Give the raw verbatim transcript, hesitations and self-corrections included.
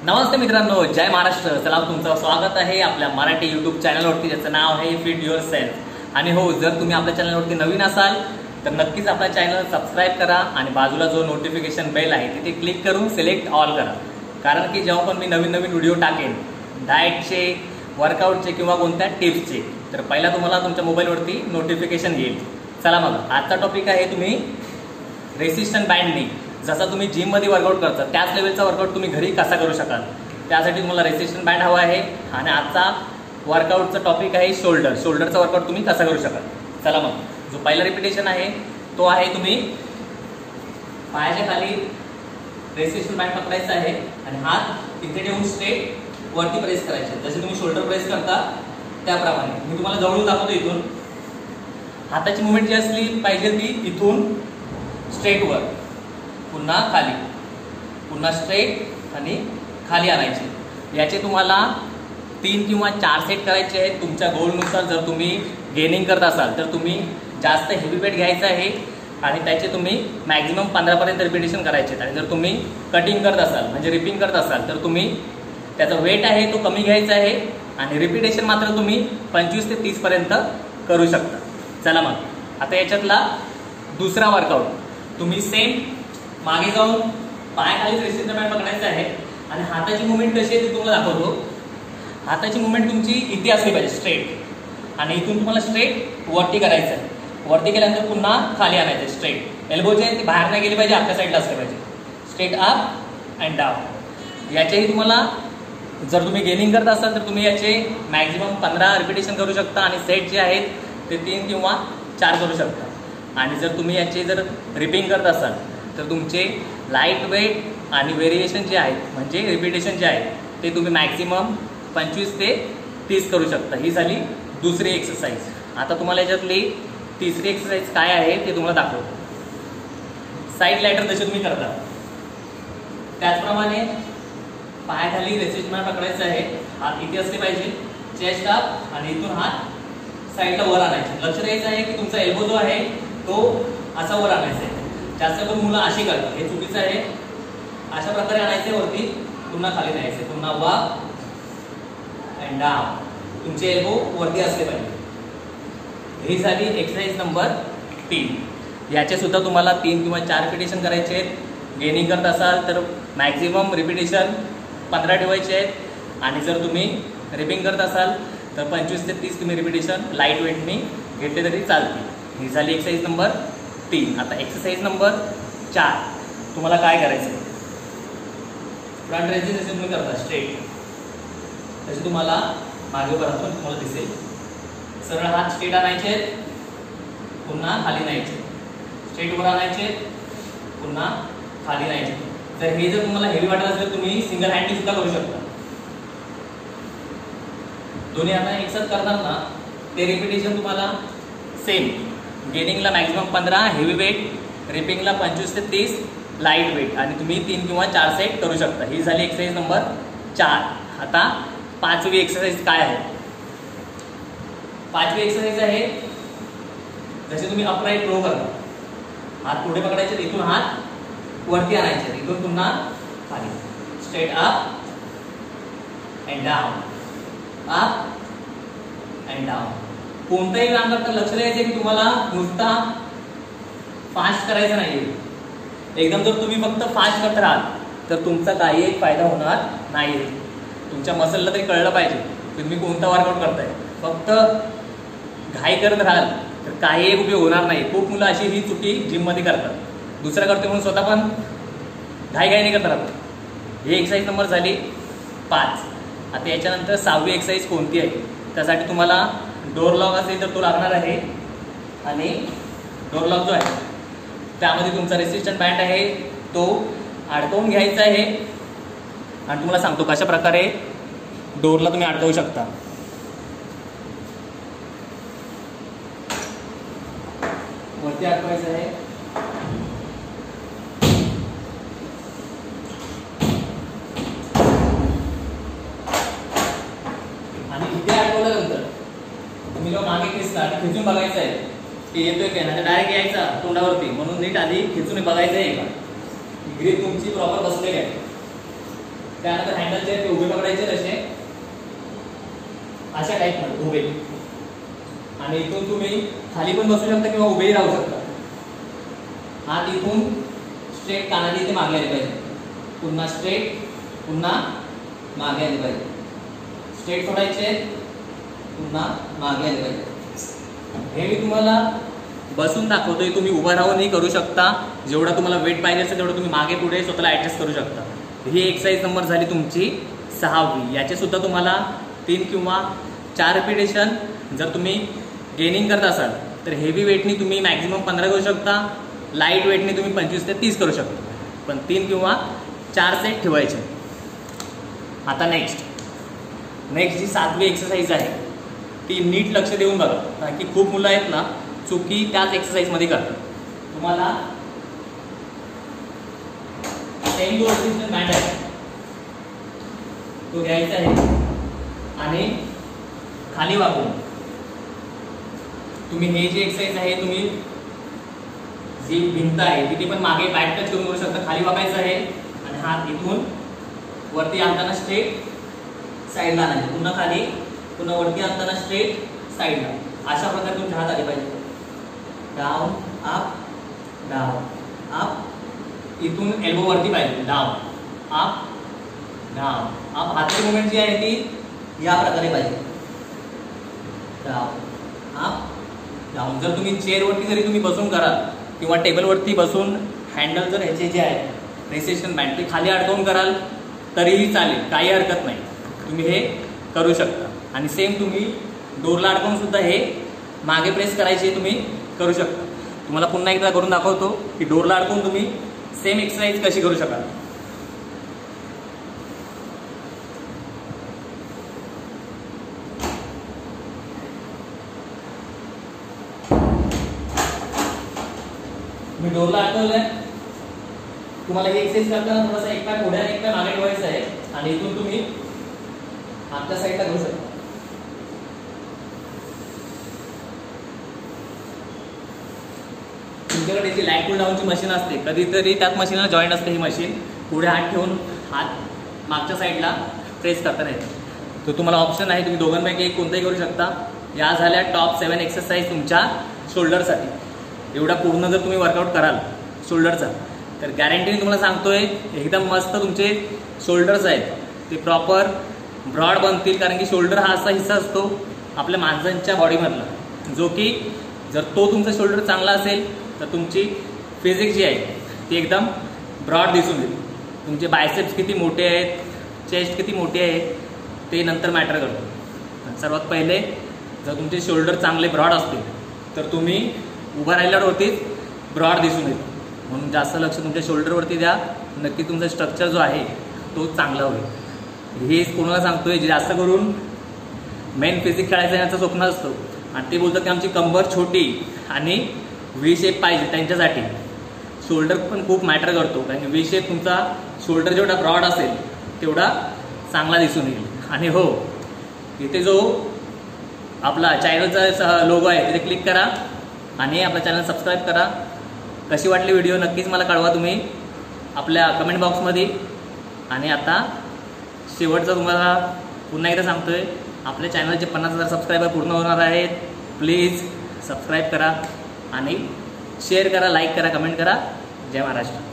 नमस्ते मित्रांनो, जय महाराष्ट्र. चला, तुमचं स्वागत आहे आपल्या मराठी यूट्यूब चॅनलवरती, ज्याचं नाव आहे फिट युअर सेल्फ. आणि हो, जर तुम्ही आपल्या चॅनलवरती नवीन असाल तर नक्कीच आपल्या चॅनल सबस्क्राईब करा आणि बाजूला जो नोटिफिकेशन बेल आहे तिथे क्लिक करून सिलेक्ट ऑल करा. कारण की जेव्हा पण मी नवीन नवीन व्हिडिओ टाकेन डाएटचे, वर्कआउटचे किंवा कोणत्या टिप्सचे, तर पहिला तुम्हाला तुमच्या मोबाईलवरती नोटिफिकेशन येईल. चला मग, आजचा टॉपिक आहे तुम्ही रेसिस्टंट बँडनी जसा तुम्ही जिममध्ये वर्कआउट करता त्याच लेवलचा वर्कआउट तुम्ही घरी कसा करू शकाल, त्यासाठी तुम्हाला रेसिस्टंट बँड हवा आहे. आणि आजचा वर्कआउटचा टॉपिक आहे शोल्डर. शोल्डरचा वर्कआउट तुम्ही कसा करू शकाल. चला मग, जो पहिला रिपिटेशन आहे तो आहे तुम्ही पायाच्या खाली रेसिस्टंट बँड पकडायचा आहे आणि हात तिथे ठेवून स्ट्रेट वरती प्रेस करायचे, जसे तुम्ही शोल्डर प्रेस करता त्याप्रमाणे. मी तुम्हाला जवळून दाखवतो. इथून हाताची मुवमेंट जी असली पाहिजे ती इथून स्ट्रेट वर, पुन्हा खाली, पुन्हा स्ट्रेट आणि खाली आणायचे. याचे तुम्हाला तीन किंवा चार सेट करायचे आहेत तुमच्या गोलनुसार. जर तुम्ही गेनिंग करत असाल तर तुम्ही जास्त हेवी वेट घ्यायचं आहे आणि त्याचे तुम्ही मॅक्झिमम पंधरापर्यंत रिपिटेशन करायचे. आणि जर तुम्ही कटिंग करत असाल म्हणजे रिपिंग करत असाल तर तुम्ही त्याचा वेट आहे तो कमी घ्यायचा आहे आणि रिपिटेशन मात्र तुम्ही पंचवीस ते तीस पर्यंत करू शकता. चला मग, आता याच्यातला दुसरा वर्कआउट तुम्ही सेम मागे जाऊन पायाखाली रेसिस्टंट बँड पकडायचं आहे आणि हाताची मुवमेंट कशी आहे ती तुम्हाला दाखवतो. हाताची मुवमेंट तुमची इथे असली पाहिजे स्ट्रेट, आणि इथून तुम्हाला स्ट्रेट वरती करायचं आहे. वरती केल्यानंतर पुन्हा खाली आणायचं स्ट्रेट. एल्बो जे आहे ती बाहेर नाही गेली पाहिजे, आतल्या साईडला असले पाहिजे. Straight up and down. याच्याही तुम्हाला जर तुम्ही गेनिंग करत असाल तर तुम्ही याचे मॅक्झिमम पंधरा रिपिटेशन करू शकता आणि सेट जे आहेत ते तीन किंवा चार करू शकता. आणि जर तुम्ही याचे जर रिपिंग करत असाल तर तुमचे लाईट वेट आणि व्हेरिएशन जे आहेत म्हणजे रिपिटेशन जे आहे ते तुम्ही मॅक्झिमम पंचवीस ते तीस करू शकता. ही झाली दुसरी एक्सरसाइज. आता तुम्हाला याच्यातली तिसरी एक्सरसाइज काय आहे ते तुम्हाला दाखवतो. साईड लॅटर जसे तुम्ही करता त्याचप्रमाणे पायाखाली रेसिस्टंट बँड पकडायचं आहे. हात इथे असले पाहिजे, चेस्ट अप, आणि इथून हात साईडला वर आणायचे. लक्ष द्यायचं आहे की तुमचा एल्बो जो आहे तो असा वर आणायचा आहे. जास्त करून मुलं अशी करतात, हे चुकीचं आहे. अशा प्रकारे आणायचे वरती, पुन्हा खाली न्यायचे, पुन्हा अप अँड डाऊन. तुमचे एल्बो वरती असले पाहिजे. ही झाली एक्सरसाइज नंबर तीन. याचे सुद्धा तुम्हाला तीन किंवा चार रिपिटेशन करायचे आहेत. गेनिंग करत असाल तर मॅक्झिमम रिपिटेशन पंधरा ठेवायचे आहेत आणि जर तुम्ही रिपिंग करत असाल तर पंचवीस ते तीस तुम्ही रिपिटेशन लाईट वेटनी घेतले तरी चालते. ही झाली एक्सरसाइज नंबर तीन. आता एक्सरसाइज नंबर चार तुम्हाला काय करायचं आहे. फ्रंट रेजिंग जसे तुम्ही करता स्ट्रेट तसे तुम्हाला मागे परत पण तुम्हाला दिसेल. सरळ हात स्ट्रेट आणायचे, पुन्हा खाली न्यायचे, स्ट्रेट वर आणायचे, पुन्हा खाली न्यायचे. तर हे जर तुम्हाला हेवी वाटत असेल तुम्ही सिंगल हँडनी सुद्धा करू शकता. दोन्ही हाताने एकसाथ करणार ना ते रिपिटेशन तुम्हाला सेम. गेनिंगला मॅक्झिमम पंधरा हेवी वेट, रिपिंगला पंचवीस ते तीस लाईट वेट, आणि तुम्ही तीन किंवा चार सेट करू शकता. ही झाली एक्सरसाइज नंबर चार. आता पाचवी एक्सरसाइज काय आहे. पाचवी एक्सरसाइज आहे जसे तुम्ही अपराईट रो करता. हात पुढे पकडायचे, इथून हात वरती आणायचे, इथून पुन्हा खाली, straight up and down, up and down. कोणताही व्यायाम करता लक्ष द्यायचं की तुम्हाला नुसता फास्ट करायचं नाही. एकदम जर तुम्ही फक्त फास्ट करत राहाल तर तुमचा काही एक फायदा होणार नाही. तुमच्या मसलला तरी कळलं पाहिजे तुम्ही कोणता वर्कआउट करताय. फक्त घाई करत राहाल तर काही एक उपयोग होणार नाही. खूप मुलं अशी ही चुकी जिममध्ये करतात. दुसरा करते म्हणून स्वतः पण घाई घाई नाही करत राहतात. ही एक्सरसाइज नंबर झाली पाच. आता याच्यानंतर सहावी एक्सरसाइज कोणती आहे. त्यासाठी तुम्हाला डोर लॉक असेल तर तो लागणार आहे, आणि डोर लॉक जो आहे त्यामध्ये तुमचा रेसिस्टंट बँड आहे तो अडकवून घ्यायचा आहे. आणि तुम्हाला सांगतो कशा प्रकारे डोरला तुम्ही अडकवू शकता. वरती अडकवायचं आहे, आणि इथे अडकवल्यानंतर तुम्ही लोक मागे खेचता आणि खेचून बघायचं आहे की येतोय काय. नाही डायरेक्ट यायचा तोंडावरती, म्हणून नीट आधी खेचून बघायचं आहे का ग्रीप तुमची प्रॉपर बसलेली आहे. त्यानंतर हँडलचे ते उभे पकडायचे तसे अशा टाईपमध्ये उभे, आणि इथून तुम्ही खाली पण बसू शकता किंवा उभेही राहू शकता. हात इथून स्ट्रेट कानाची इथे मागे आले पाहिजे, पुन्हा स्ट्रेट, पुन्हा मागे आले पाहिजे, स्ट्रेट सोडायचे, पुन्हा मागे आले पाहिजे. हे मी तुम्हाला बसून दाखवतोय, तुम्ही उभा राहूनही करू शकता. जेवढा तुम्हाला वेट पाहिजे असेल तेवढं तुम्ही मागे पुढे स्वतःला ॲडजस्ट करू शकता. ही एक्सरसाइज नंबर झाली तुमची सहावी. याचे सुद्धा तुम्हाला तीन किंवा चार रिपिटेशन जर तुम्ही गेनिंग करत असाल तर हेवी वेटनी तुम्ही मॅक्झिमम पंधरा करू शकता, लाईट वेटनी तुम्ही पंचवीस ते तीस करू शकता, पण तीन किंवा चार सेट ठेवायचे. आता नेक्स्ट नेक्स्ट जी सातवी एक्सरसाइज आहे ती नीट लक्ष देऊन बघा, कारण की खूप मुलं आहेत ना चुकी त्याच एक्सरसाइजमध्ये करतात. तुम्हाला टेन रोटेशन बँड आहे तो घ्यायचा आहे आणि खाली वाकून तुम्ही हे जी एक्सरसाइज आहे तुम्ही जी भिंत आहे तिथे पण मागे बॅक टच करून करू शकता. खाली वाकायचं आहे आणि हात इथून वरती आणताना स्ट्रेट साईडला आणायचे, पुन्हा खाली, पुन्हा वरती आणताना स्ट्रेट साईडला. अशा प्रकारे तुमचे हात आले पाहिजे. डाऊन अप डाऊन अप, इथून एल्बो वरती पाहिजे, डाऊन अप डाऊन अप. हाताची मुवमेंट जी आहे ती या प्रकारे पाहिजे, डाऊन अप डाऊन. जर तुम्ही चेअरवरती जरी तुम्ही बसून कराल किंवा टेबलवरती बसून हँडल जर ह्याचे जे आहे प्रेसेशन बँड ते खाली अडकवून कराल तरीही चालेल, काही हरकत नाही, तुम्ही हे करू शकता. आणि सेम तुम्ही डोरला अडकवून सुद्धा हे मागे प्रेस करायचे तुम्ही करू शकता. तुम्हाला पुन्हा एकदा करून दाखवतो की डोरला अडकवून तुम्ही सेम एक्सरसाइज कशी करू शकाल. मी डोरला अडकवलंय. तुम्हाला हे एक्सरसाइज करताना थोडासा एक पाय पुढे आणि एक पाय मागे ठेवायचा आहे आणि इथून तुम्ही आतल्या साईडला करू शकता. तुमच्याकडे जी लाईट पुल डाऊनची मशीन असते कधीतरी त्याच मशीनला जॉईंट असते ही मशीन. पुढे हात ठेवून हात मागच्या साईडला प्रेस करता येते. तो तुम्हाला ऑप्शन आहे, तुम्ही दोघांपैकी एक कोणताही करू शकता. या झाल्या टॉप सेवन एक्सरसाइज तुमच्या शोल्डरसाठी. एवढा पूर्ण जर तुम्ही वर्कआउट कराल शोल्डरचा तर गॅरंटीने तुम्हाला सांगतोय एकदम मस्त तुमचे शोल्डर्स आहेत ते प्रॉपर ब्रॉड बनतील. कारण की शोल्डर हा असा हिस्सा असतो आपल्या माणसांच्या बॉडीमधला जो की जर तो तुमचा शोल्डर चांगला असेल तर तुमची फिजिक जी आहे ती एकदम ब्रॉड दिसून येईल. तुमचे बायसेप्स किती मोठे आहेत, चेस्ट किती मोठी आहे ते नंतर मॅटर करतो. सर्वात पहिले जर तुमचे शोल्डर चांगले ब्रॉड असतील तर तुम्ही उभं राहिल्यावरतीच ब्रॉड दिसून येईल. म्हणून जास्त लक्ष तुमच्या शोल्डरवरती द्या, नक्की तुमचा स्ट्रक्चर जो आहे तो चांगला होईल. हे कोणाला सांगतोय जे जास्त करून मेन फिजिक खेळायचं यांचं स्वप्न असतं आणि ते बोलतात की आमची कंबर छोटी आणि व्ही शेप पाहिजे. त्यांच्यासाठी शोल्डर पण खूप मॅटर करतो, कारण की व्ही शेप तुमचा शोल्डर जेवढा ब्रॉड असेल तेवढा चांगला दिसून येईल. आणि हो, इथे जो आपला चॅनलचा लोगो आहे तिथे क्लिक करा आणि आपला चॅनल सबस्क्राईब करा. कशी वाटली व्हिडिओ नक्कीच मला कळवा तुम्ही आपल्या कमेंट बॉक्समध्ये. आणि आता शेवटचं तुम्हाला पुन्हा एकदा सांगतोय, आपल्या चॅनलचे पन्नास हजार सबस्क्रायबर पूर्ण होणार आहेत. प्लीज सबस्क्राईब करा आणि शेअर करा, लाईक करा, कमेंट करा. जय महाराष्ट्र.